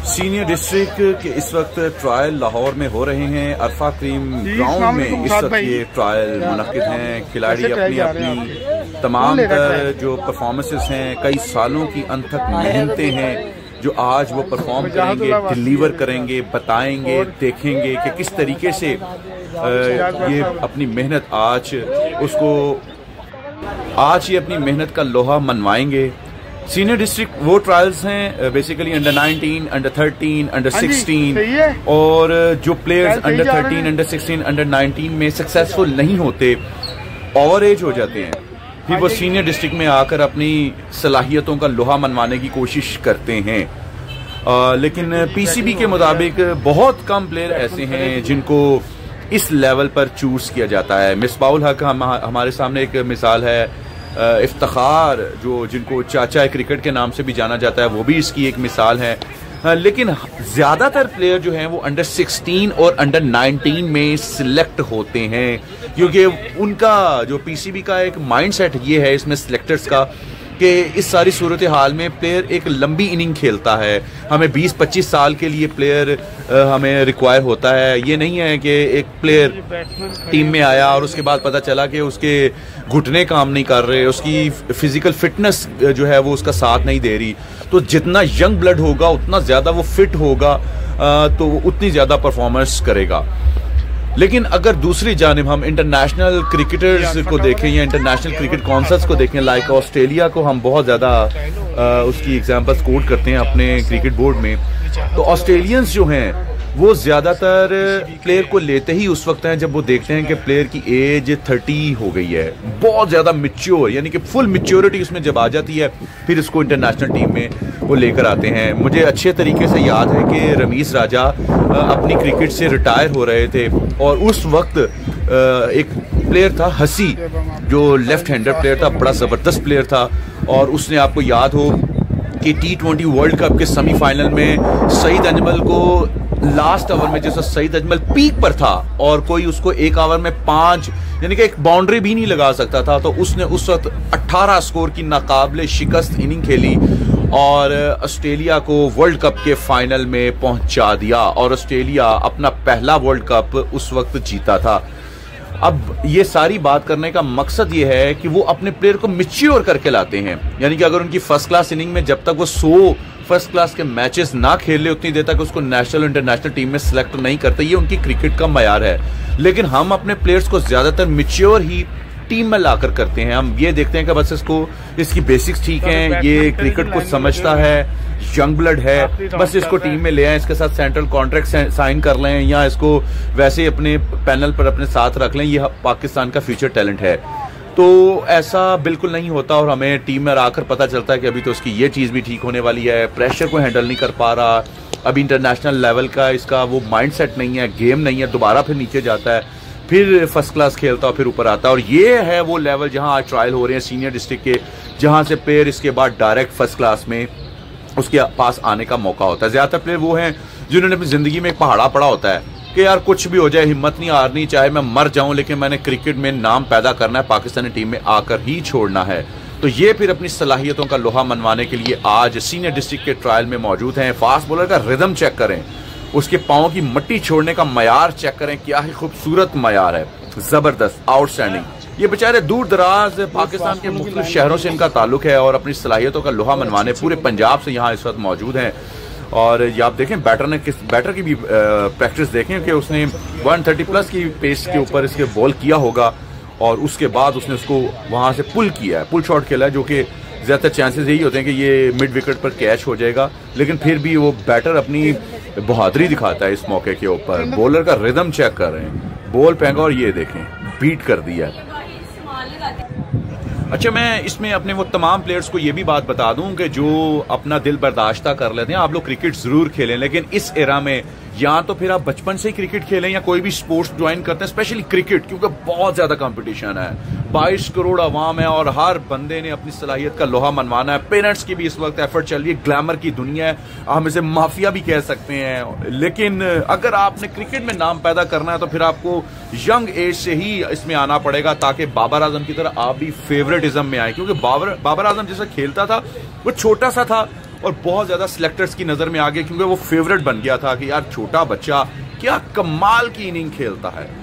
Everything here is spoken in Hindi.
सीनियर डिस्ट्रिक्ट के इस वक्त ट्रायल लाहौर में हो रहे हैं। अरफा क्रीम ग्राउंड में इस वक्त ये ट्रायल मुनक्किद हैं। खिलाड़ी अपनी अपनी तमाम तर जो परफॉर्मेंसेस हैं, कई सालों की अनथक मेहनतें हैं जो आज वो परफॉर्म करेंगे, डिलीवर करेंगे, बताएंगे, देखेंगे कि किस तरीके से ये अपनी मेहनत आज ये अपनी मेहनत का लोहा मनवाएंगे। सीनियर डिस्ट्रिक्ट वो ट्रायल्स हैं बेसिकली अंडर 19, अंडर 13, अंडर 16 और जो प्लेयर्स अंडर 13, अंडर 16, अंडर 19 में सक्सेसफुल नहीं होते, ओवर एज हो जाते हैं, फिर वो सीनियर डिस्ट्रिक्ट में आकर अपनी सलाहियतों का लोहा मनवाने की कोशिश करते हैं। लेकिन पीसीबी के मुताबिक बहुत कम प्लेयर ऐसे हैं जिनको इस लेवल पर चूज किया जाता है। मिसबाउल हक हमारे सामने एक मिसाल है, इफ्तिखार जो जिनको चाचा क्रिकेट के नाम से भी जाना जाता है, वो भी इसकी एक मिसाल है। लेकिन ज़्यादातर प्लेयर जो हैं वो अंडर 16 और अंडर 19 में सिलेक्ट होते हैं, क्योंकि उनका जो पीसीबी का एक माइंडसेट ये है इसमें सिलेक्टर्स का कि इस सारी सूरत हाल में प्लेयर एक लंबी इनिंग खेलता है। हमें 20-25 साल के लिए प्लेयर हमें रिक्वायर होता है। ये नहीं है कि एक प्लेयर टीम में आया और उसके बाद पता चला कि उसके घुटने काम नहीं कर रहे, उसकी फिजिकल फिटनेस जो है वो उसका साथ नहीं दे रही। तो जितना यंग ब्लड होगा उतना ज़्यादा वो फिट होगा, तो उतनी ज़्यादा परफॉर्मेंस करेगा। लेकिन अगर दूसरी जानिब हम इंटरनेशनल क्रिकेटर्स को देखें या इंटरनेशनल क्रिकेट काउंसिल्स को देखें, लाइक ऑस्ट्रेलिया को हम बहुत ज़्यादा उसकी एग्जांपल्स कोट करते हैं अपने क्रिकेट बोर्ड में, तो ऑस्ट्रेलियंस जो हैं वो ज़्यादातर प्लेयर को लेते ही उस वक्त हैं जब वो देखते हैं कि प्लेयर की एज 30 हो गई है, बहुत ज़्यादा मिच्योर, यानी कि फुल मिच्योरिटी उसमें जब आ जाती है, फिर इसको इंटरनेशनल टीम में वो लेकर आते हैं। मुझे अच्छे तरीके से याद है कि रमीज राजा अपनी क्रिकेट से रिटायर हो रहे थे और उस वक्त एक प्लेयर था हसी, जो लेफ्ट हैंडर प्लेयर था, बड़ा ज़बरदस्त प्लेयर था, और उसने, आपको याद हो कि T20 वर्ल्ड कप के सेमीफाइनल में सईद अजमल को लास्ट ओवर में, जैसा सईद अजमल पीक पर था और कोई उसको एक ओवर में 5 यानी कि एक बाउंड्री भी नहीं लगा सकता था, तो उसने उस वक्त 18 स्कोर की नाकाबिले शिकस्त इनिंग खेली और ऑस्ट्रेलिया को वर्ल्ड कप के फाइनल में पहुंचा दिया और ऑस्ट्रेलिया अपना पहला वर्ल्ड कप उस वक्त जीता था। अब ये सारी बात करने का मकसद ये है कि वो अपने प्लेयर को मैच्योर करके लाते हैं, यानी कि अगर उनकी फर्स्ट क्लास इनिंग में जब तक वो 100 फर्स्ट क्लास के मैचेस ना खेल ले उतनी देर तक उसको नेशनल इंटरनेशनल टीम में सिलेक्ट नहीं करते, ये उनकी क्रिकेट का मयार है। लेकिन हम अपने प्लेयर्स को ज्यादातर मैच्योर ही टीम में लाकर करते हैं। हम ये देखते हैं कि बस इसकी बेसिक्स ठीक हैं, ये क्रिकेट को समझता है, यंग ब्लड है, बस इसको टीम में ले आए, इसके साथ सेंट्रल कॉन्ट्रैक्ट साइन कर लें या इसको वैसे अपने पैनल पर अपने साथ रख लें, ये पाकिस्तान का फ्यूचर टैलेंट है। तो ऐसा बिल्कुल नहीं होता और हमें टीम में आकर पता चलता है कि अभी तो उसकी ये चीज़ भी ठीक होने वाली है, प्रेशर को हैंडल नहीं कर पा रहा, अभी इंटरनेशनल लेवल का इसका वो माइंडसेट नहीं है, गेम नहीं है, दोबारा फिर नीचे जाता है, फिर फर्स्ट क्लास खेलता है, फिर ऊपर आता है। और ये है वो लेवल जहां आज ट्रायल हो रहे हैं सीनियर डिस्ट्रिक्ट के, जहां से प्लेयर इसके बाद डायरेक्ट फर्स्ट क्लास में उसके पास आने का मौका होता है। ज़्यादातर प्लेयर वो हैं जिन्होंने अपनी ज़िंदगी में एक पहाड़ा पड़ा होता है कि यार कुछ भी हो जाए, हिम्मत नहीं हारनी, चाहे मैं मर जाऊं, लेकिन मैंने क्रिकेट में नाम पैदा करना है, पाकिस्तानी टीम में आकर ही छोड़ना है। तो ये फिर अपनी सलाहियतों का लोहा मनवाने के लिए आज सीनियर डिस्ट्रिक्ट के ट्रायल में मौजूद हैं। फास्ट बॉलर का रिदम चेक करें, उसके पाँव की मट्टी छोड़ने का मयार चेक करें, क्या ही खूबसूरत मयार है, जबरदस्त, आउटस्टैंडिंग। ये बेचारे दूर दराज पाकिस्तान के मुख्तलिफ शहरों से इनका ताल्लुक है और अपनी सलाहियतों का लोहा मनवाने पूरे पंजाब से यहाँ इस वक्त मौजूद हैं। और ये आप देखें बैटर की भी प्रैक्टिस देखें कि उसने 130 प्लस की पेस के ऊपर इसके बॉल किया होगा और उसके बाद उसने उसको वहाँ से पुल किया है, पुल शॉट खेला है, जो कि ज़्यादातर चांसेस यही होते हैं कि ये मिड विकेट पर कैच हो जाएगा, लेकिन फिर भी वो बैटर अपनी बहादुरी दिखाता है इस मौके के ऊपर। बॉलर का रिदम चेक कर रहे हैं, बॉल फेंका और ये देखें बीट कर दिया। अच्छा, मैं इसमें अपने वो तमाम प्लेयर्स को ये भी बात बता दूं कि जो अपना दिल बर्दाश्ता कर लेते हैं, आप लोग क्रिकेट जरूर खेलें, लेकिन इस एरा में या तो फिर आप बचपन से ही क्रिकेट खेलें या कोई भी स्पोर्ट्स ज्वाइन करते हैं, स्पेशली क्रिकेट, क्योंकि बहुत ज्यादा कंपटीशन है। 22 करोड़ आवाम है और हर बंदे ने अपनी सलाहियत का लोहा मनवाना है। पेरेंट्स की भी इस वक्त एफर्ट चल रही है, ग्लैमर की दुनिया है, हम इसे माफिया भी कह सकते हैं। लेकिन अगर आपने क्रिकेट में नाम पैदा करना है तो फिर आपको यंग एज से ही इसमें आना पड़ेगा, ताकि बाबर आजम की तरह आप भी फेवरेटिज्म में आए। क्योंकि बाबर आजम जैसा खेलता था वो छोटा सा था और बहुत ज़्यादा सिलेक्टर्स की नज़र में आ गया क्योंकि वो फेवरेट बन गया था कि यार छोटा बच्चा क्या कमाल की इनिंग खेलता है।